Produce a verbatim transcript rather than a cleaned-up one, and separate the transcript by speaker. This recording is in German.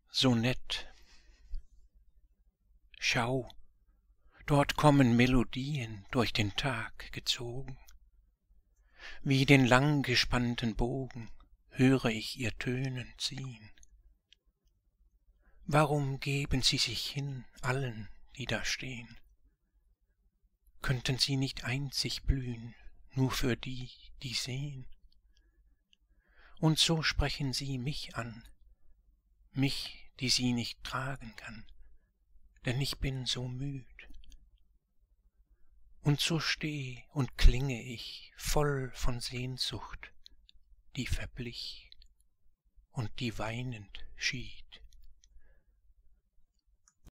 Speaker 1: so nett. Schau, dort kommen Melodien durch den Tag gezogen. Wie den langgespannten Bogen höre ich ihr Tönen ziehen. Warum geben sie sich hin, allen, die da stehen? Könnten sie nicht einzig blühen, nur für die, die sehen? Und so sprechen sie mich an, mich, die sie nicht tragen kann, denn ich bin so müd. Und so steh und klinge ich voll von Sehnsucht, die verblich und die weinend schied.